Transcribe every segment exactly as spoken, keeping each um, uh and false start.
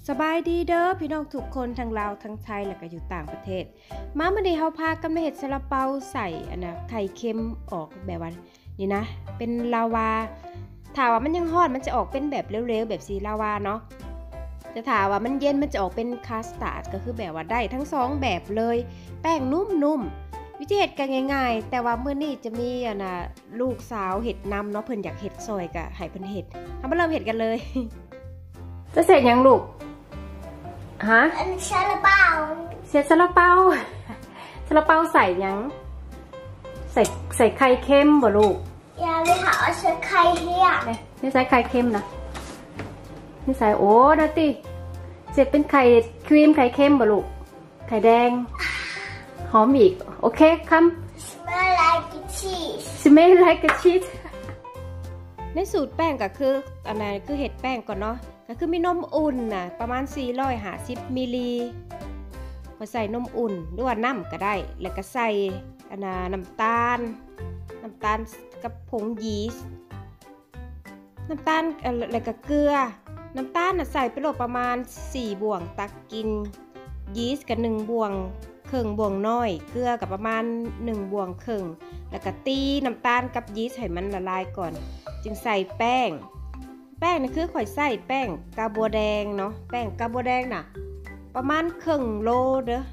สบายดีเด้อพี่น้องทุกคนทั้งลาวทั้งไทยและก็อยู่ต่างประเทศมาเมื่อนี้เฮาพากันมาเฮ็ดซาลาเปาใส่อันน่ะไข่เค็มออกแบบว่านี่นะเป็นลาวาถ้าว่ามันยังร้อนมันจะออกเป็นแบบเร็วๆแบบสีลาวาเนาะแต่ถ้าว่ามันเย็นมันจะออกเป็นคัสตาร์ดก็คือแบบว่าได้ทั้งสองแบบเลยแป้งนุ่มๆวิธีเฮ็ดกันง่ายๆแต่ว่ามื้อนี้จะมีอันน่ะลูกสาวเฮ็ดนำเนาะเพิ่นอยากเฮ็ดซอยก็ให้เพิ่นเฮ็ดเฮามาเริ่มเฮ็ดกันเลยจะเสร็จยังลูกฮะซาลาเปาเสร็จซาลาเปาซาลาเปาใส่ยังใส่ใส่ไข่เค็มบ่ลูกอย่าไปหาใส่ไข่เฮียนี่ใส่ไข่เค็มนะนี่ใส่โอ้นาติเสร็จเป็นไข่ครีมไข่เค็มบ่ลูกไข่แดงหอมอีกโอเคคำ smell like a cheese smell like a cheese ในสูตรแป้งก็คืออันนั้นคือเห็ดแป้งก่อนเนาะก็คือมีนมอุ่นน่ะประมาณสี่ร้อยห้าสิบมิลลิก็ใส่นมอุ่นหรือว่าน้ำก็ได้แล้วก็ใส่อันน่ะน้ำตาลน้ำตาลกับผงยีสต์น้ำตาลแล้วก็เกลือน้ำตาลน่ะใส่ไปโหลดประมาณสี่บ่วงตักกินยีสต์กับหนึ่งบ่วงครึ่งบ่วงน้อยเกลือกับประมาณหนึ่งบ่วงครึ่งแล้วก็ตีน้ำตาลกับยีสต์ให้มันละลายก่อนจึงใส่แป้งแป้งนี่คือข่อยใส่แป้งกาบัวแดงเนาะแป้งกาบัวแดงน่ะประมาณครึ่งโลเด้อ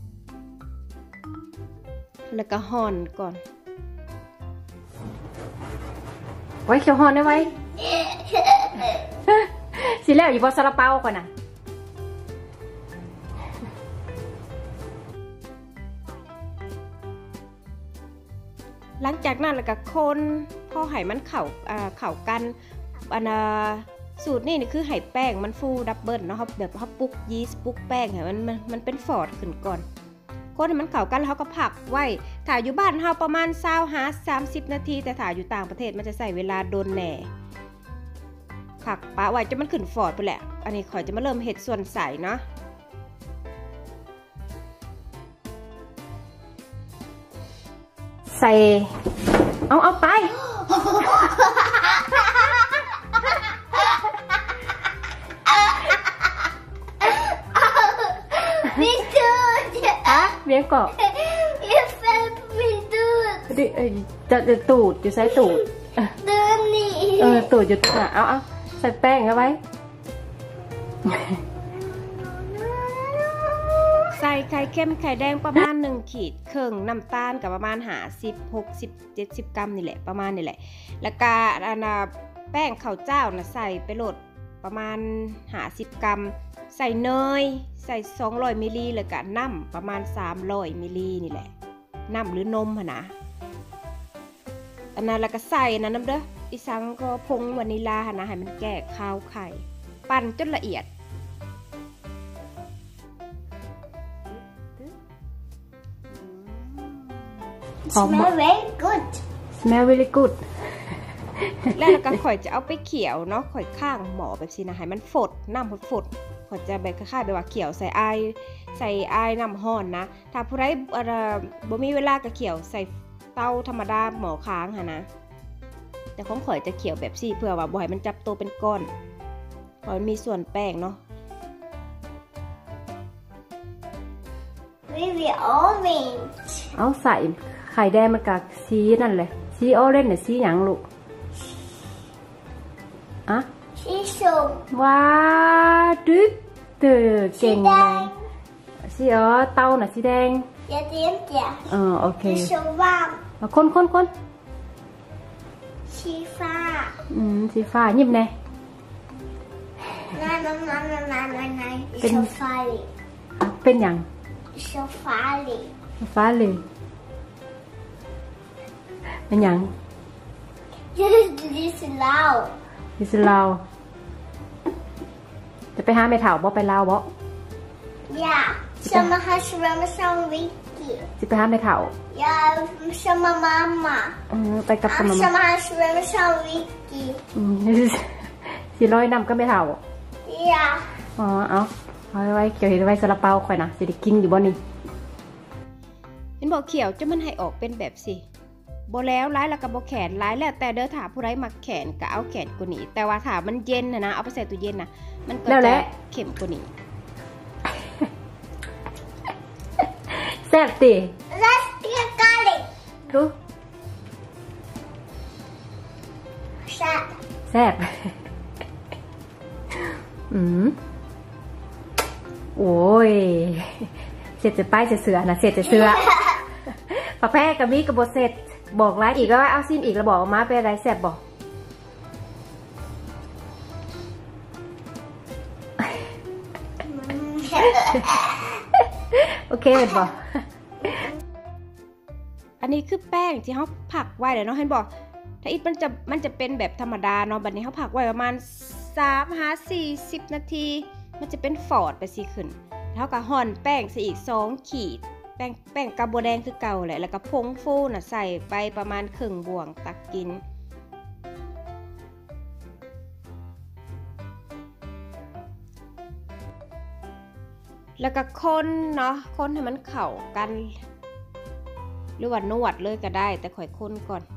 แล้วก็ห่อนก่อนไว้เขียวห่อนได้ไว้ สิแล้วอยู่บนซาลาเปาก่อนน่ะหลังจากนั้นแล้วก็คนพอให้มันเข่าเข่ากันอันสูตรนี่นี่คือไห่แป้งมันฟูดับเบิลเนาะครับแบบเขาปุ๊กยีสต์ปุ๊กแป้งให้มันมันมันเป็นฟอร์ดขึ้นก่อนคนให้มันเข่ากันแล้วเขาก็ผักไว้ถ่ายอยู่บ้านเราประมาณเช้าหาสามสิบนาทีแต่ถ่ายอยู่ต่างประเทศมันจะใส่เวลาโดนแหน่ผักปะไว้จนมันขึ้นฟอร์ดไปแหละอันนี้ขอจะมาเริ่มเห็ดส่วนใส่เนาะใส่เอาเอาไปไม่ดูดอะเบี้ยกาะอย่าฟังไม่ดูดจะจะตูดจะใส่ตูดดูนี่เออตูดจะเอาเอาใส่แป้งเอาไว้ใส่ไข่เค็มไข่แดงประมาณหนึ่งขีดครึ่งน้ำตาลกับประมาณห้าสิบ หกสิบ เจ็ดสิบกรัมนี่แหละประมาณนี่แหละแล้วก็อันแป้งข้าวเจ้านะใส่ไปโหลดประมาณห้าสิบกรัมใส่เนยใส่สองร้อยมิลลิแล้วก็น้ำประมาณสามร้อยมิลลินี่แหละน้ำหรือนมนะอันนั้นแล้วก็ใส่นะน้ำเด้ออีสังก็ผงวานิลานะให้มันแก้ข้าวไข่ปั่นจนละเอียด smell very good smell very good แล้วก็ข่อยจะเอาไปเขียวเนาะข่อยข้างหมอแบบสินะให้มันฝดน้ำฝดฝดข่อยจะแบบคล้ายๆแบบว่าเขียวใส่ไอใส่ไอน้ำห้อนนะถ้าผู้ใดบ่มีเวลาก็เขียวใส่เตาธรรมดาหมอค้างค่ะนะแต่ของข่อยจะเขียวแบบซี่เพื่อว่าบ่ให้มันจับตัวเป็นก้อนเพราะมันมีส่วนแป้งเนาะ Maybe orange เอาใส่ไข่แดงมันกับสีนั่นเลยสีออเรนจ์เนี่ยสีหยังลูกอะสีส้มว้าดึ๊ดเต๋อเก่งเลยสีอ๋อเต้าน่ะสีแดงอย่าเตรียมจ้ะเออโอเคสีส้มว่างคนคนคนสีฟ้าอืมสีฟ้ายิ้มแน่นั่นนั่นนั่นนั่นนั่นนั่นเป็นฟ้าเลยเป็นหยังสีฟ้าเลยฟ้าเลยเป็นหยังยี่สิบลาวยี่สิบลาวจะไปหาแม่เฒ่าบ่ไปลาวบ่ย่าสมาหาสมามาส่งวิกกี้จะไปหาแม่เฒ่าย่าสมามาม่าอือไปกับสมาสมาหาสมามาส่งวิกกี้อืมสิร้อยนำก็แม่เฒ่าย่าอ๋อเอาเอาไว้เกี่ยวเห็นไว้ซาลาเปาค่อยนะสิได้กินอยู่บ่นี่เห็นบอกเขียวจะมันให้ออกเป็นแบบสิบ่แล้วร้ายแล้วก็บ่แขนร้ายแล้วแต่เด้อถ้าผู้ใดมักแขนก็เอาแขนกว่านี้แต่ว่าถ้ามันเย็นนะนะเอาไปใส่ตู้เย็นนะมันก็จะเข้มกว่านี้แซ่บติ Let's get garlic ดูแซ่บแซ่บอืมโอ้ยเสร็จจะป้ายจะเสือนะเสร็จจะเสือปลาแพรกับมีกับบดเสร็จบอกร้ายอีกแล้วเอาซิมอีกแล้วบอกออกมาเป็นอะไรแซ่บบอกโอเคเป็นบอกอันนี้คือแป้งที่เขาผักไว้เลยเนาะเห็นบอกถ้าอีกมันจะมันจะเป็นแบบธรรมดาเนาะบัดนี้เขาผักไว้ประมาณสามหาสี่สิบนาทีมันจะเป็นฝอดไปสิขึ้นแล้วก็ห่อนแป้งใส่อีกสองขีดแป้งแป้งกระบัวแดงคือเก่าแหละแล้วก็ผงฟูน่ะใส่ไปประมาณครึ่งบ่วงตักกินแล้วก็คนเนาะคนให้มันเข้ากันหรือว่านวดเลยก็ได้แต่ข่อยคนก่อน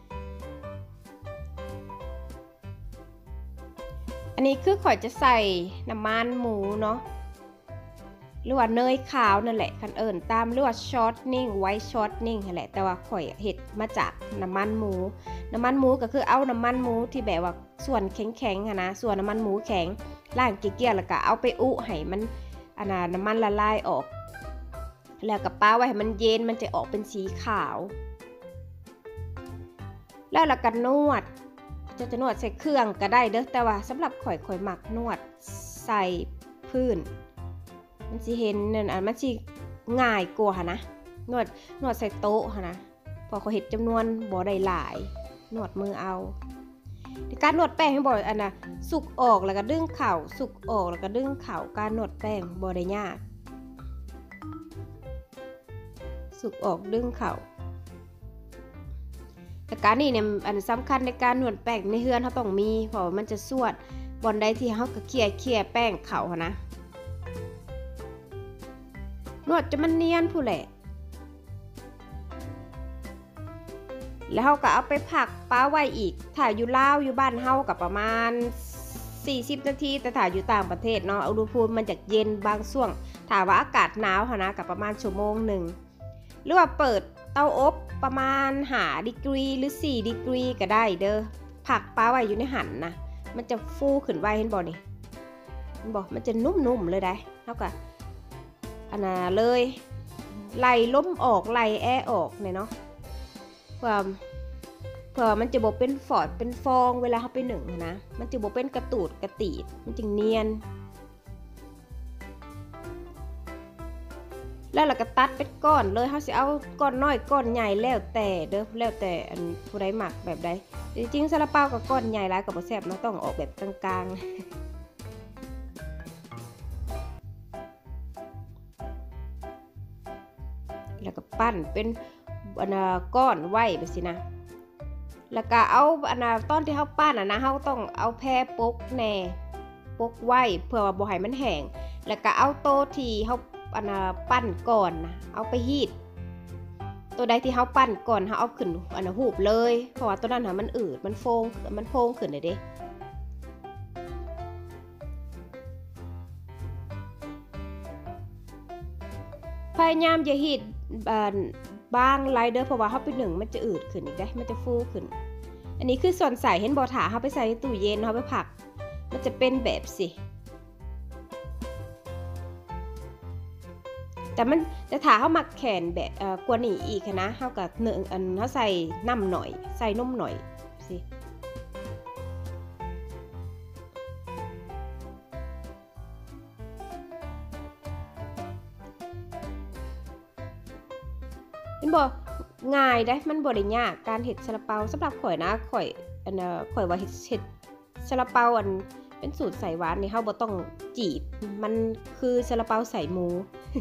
อันนี้คือข่อยจะใส่น้ำมันหมูเนาะหรือว่าเนยขาวนั่นแหละคันเอิญตามหรือว่าช็อตนิ่งไว้ช็อตนิ่งนั่นแหละแต่ว่าข่อยเห็ดมาจากน้ำมันหมูน้ำมันหมูก็คือเอาน้ำมันหมูที่แบบว่าส่วนแข็งๆนะส่วนน้ำมันหมูแข็งล่างเกลี่ยๆแล้วก็เอาไปอุให้มันอันนั้นน้ำมันละลายออกแล้วกับป้าไว้ให้มันเย็นมันจะออกเป็นสีขาวแล้วเราก็นวดจะจะนวดใส่เครื่องก็ได้เด้อแต่ว่าสำหรับข่อยข่อยหมักนวดใส่พื้นมันสิเห็นนั่นอ่ะมันสิง่ายกว่านะนวดนวดใส่โต๊ะนะพอเขาเห็ดจำนวนบ่ได้หลายนวดมือเอาการนวดแป้งให้บ่อันน่ะสุกออกแล้วก็ดึงเข่าสุกออกแล้วก็ดึงเข่าการนวดแป้งบ่ได้ยากสุกออกดึงเข่าแต่การนี้เนี่ยอันสำคัญในการนวดแป้งในเฮือนเขาต้องมีเพราะมันจะสวดบอนใดที่เขาก็เคี่ยเคี่ยแป้งเข่านะนวดจะมันเนียนผู้แหละแล้วเขาก็เอาไปผักป้าไว้อีกถ้าอยู่ลาวอยู่บ้านเฮากับประมาณสี่สิบนาทีแต่ถ้าอยู่ต่างประเทศเนาะอุณหภูมิมันจะเย็นบางช่วงถ้าว่าอากาศหนาวนะกับประมาณชั่วโมงหนึ่งหรือว่าเปิดเตาอบประมาณห้าดีกรีหรือสี่ดีกรีก็ได้เด้อผักป้าไว้อยู่ในหั่นนะมันจะฟูขึ้นไวเห็นบ่นี่มันบอกมันจะนุ่มๆเลยได้เท่ากับอันน่ะเลยไล่ล้มออกไล่แอออกเนี่ยเนาะเพื่อเพื่อมันจะบอกเป็นฝอดเป็นฟองเวลาเขาไปหนึ่งนะมันจะบอกเป็นกระตูดกระตีดมันจึงเนียนแล้วเราก็ตัดเป็นก้อนเลยเขาจะเอาก้อนน้อยก้อนใหญ่แล้วแต่เด้อแล้วแต่อันผู้ใดหมักแบบใดจริงๆซาลาเปากับก้อนใหญ่ร้ายกับบ่แซ่บเนาะต้องออกแบบกลางๆแล้วก็ปั้นเป็นอันก้อนไว้ไปสินะแล้วก็เอาอันตอนที่เขาปั้นอ่ะนะเขาต้องเอาแพรปกแน่ปกไว้เพื่อว่าบ่ให้มันแห้งแล้วก็เอาโตที่เขาอันปั้นก่อนนะเอาไปฮีทตัวใดที่เขาปั้นก่อนเขาเอาขึ้นอันหูบเลยเพราะว่าตัวนั้นมันอืดมันโฟงมันโฟงขึ้นเลยเด้พยายามอย่าฮีทบางไลเดอร์เพราะว่าเขาไปหนึ่งมันจะอืดขึ้นอีกได้มันจะฟูขึ้นอันนี้คือส่วนใส่เห็นบอถาเขาไปใส่ในตู้เย็นเขาไปผักมันจะเป็นแบบสิแต่มันจะถาเขาหมักแขนแบบกว่านี้อีกนะเขากับหนึ่งอันเขาใส่น้ำหน่อยใส่นมหน่อยสิเห็นบ่ง่ายได้มันบ่ได้ยากการเห็ดซาลาเปาสำหรับข่อยนะข่อยอันข่อยว่าเห็ดเห็ดซาลาเปาอันเป็นสูตรใส่หวานนี่เขาบ่ต้องจีบมันคือซาลาเปาใส่หมู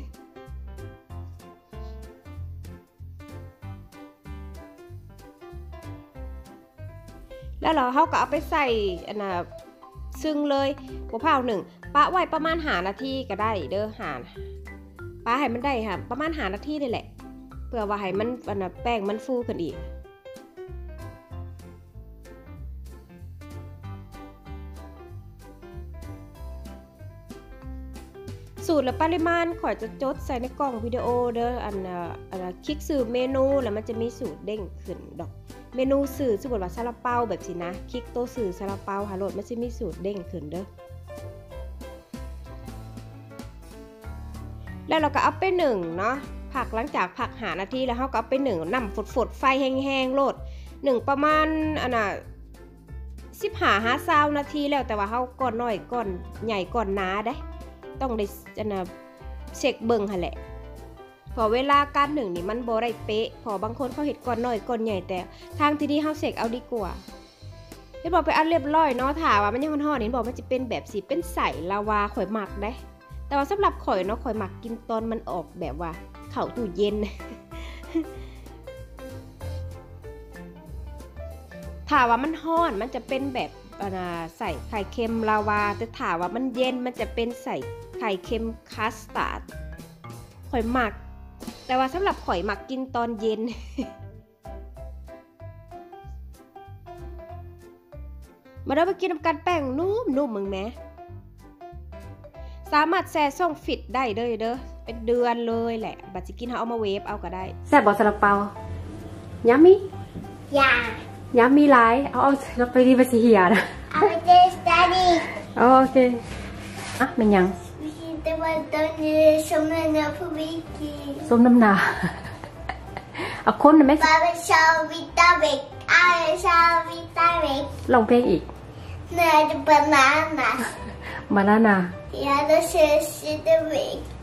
แล้วเราเขาก็เอาไปใส่อันน่ะซึ่งเลยมะพร้าวหนึ่งปะไว้ประมาณหานาทีก็ได้เด้อหาปะให้มันได้ค่ะประมาณหานาทีนี่แหละเพื่อว่าให้มันอันน่ะแป้งมันฟูขึ้นอีกสูตรและปริมาณข่อยจะจดใส่ในกล่องวิดีโอเด้ออันน่ะอันน่ะคลิกสื่อเมนูแล้วมันจะมีสูตรเด้งขึ้นดอกเมนูสื่อสมมุติว่าซาลาเปาแบบสินะคลิกตัวสื่อซาลาเปาหาโหลดมันจะมีสูตรเด้งขึ้นเด้อแล้วเราก็เอาไปหนึ่งเนาะผักหลังจากผักหานาทีแล้วเราก็เอาไปหนึ่งนำฝดๆไฟแห้งๆโหลดหนึ่งประมาณอันน่ะสิบหาหาซาวนาทีแล้วแต่ว่าเฮาก่อนน้อยก่อนใหญ่ก่อนหนาได้ต้องได้อันน่ะเช็คเบิ่งหั่นแหละพอเวลาการหนึ่งนี่มันบ่ได้เป๊ะพอบางคนเขาเฮ็ดก่อนน้อยก่อนใหญ่แต่ทางที่นี่เฮาเช็คเอาดีกว่าเฮ็ดบอกไปอันเรียบร้อยเนาะถ้าว่ามันยังฮ้อนๆนี่บอกมันจะเป็นแบบสิเป็นใสลาวาข่อยมักได้แต่ว่าสำหรับข่อยเนาะข่อยมักกินตอนมันออกแบบว่าเข้าตู้เย็น ถ้าว่ามันฮ้อนมันจะเป็นแบบใส่ไข่เค็มลาวาแต่ถ้าว่ามันเย็นมันจะเป็นใส่ไข่เค็มคัสตาร์ดข่อยหมักแต่ว่าสำหรับข่อยหมักกินตอนเย็น มาได้ไปกินน้ำกันแป้งนุ่มนุ่มมึงแม่สามารถแช่ช่องฟิตได้เลยเด้อเป็นเดือนเลยแหละบัดสิกินเขาเอามาเวฟเอาก็ได้แซ่บบ่ซาลาเปายัมมี่อย่ายัมมี่ไลท์เอาเอาเราไปดีไปสิเหียนะเอาไปเจสตาดีโอเคอ่ะเป็นยังแต่ว่าตอนนี้สมน้ำหน้าผู้วิกิสมน้ำหน้าเอาคนนะแม่บาร์ชาวิตาเบกอาชาวิตาเบกลองเพลงอีกเนื้อจะบานาน่าบานาน่าอย่าต้องเชื่อสิเดเบก